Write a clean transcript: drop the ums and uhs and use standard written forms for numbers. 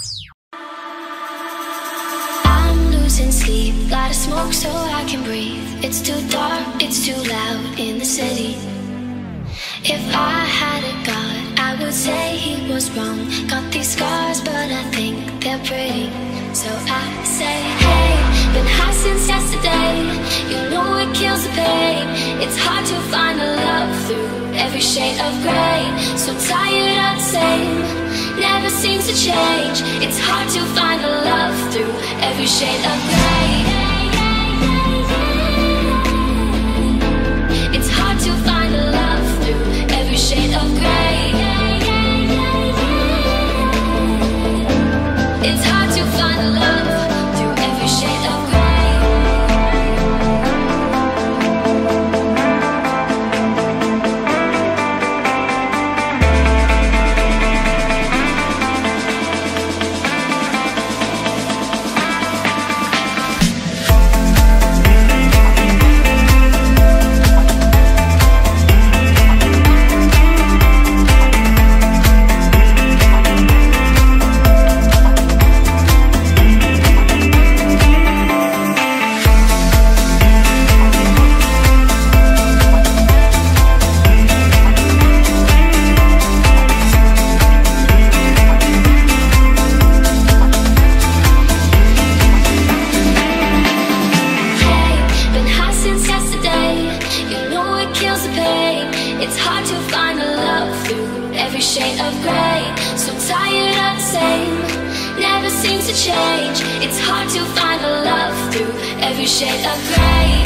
I'm losing sleep, gotta smoke so I can breathe. It's too dark, it's too loud in the city. If I had a god, I would say he was wrong. Got these scars, but I think they're pretty. So I say, hey, been high since yesterday. You know it kills the pain. It's hard to find a love through every shade of gray. So tired of the same, never seems to change. It's hard to find a love through every shade of gray. It's hard to find a love through every shade of gray. It's hard to find a love through every shade of gray. It's hard to find a love through every shade of gray. So tired of the same, never seems to change. It's hard to find a love through every shade of gray.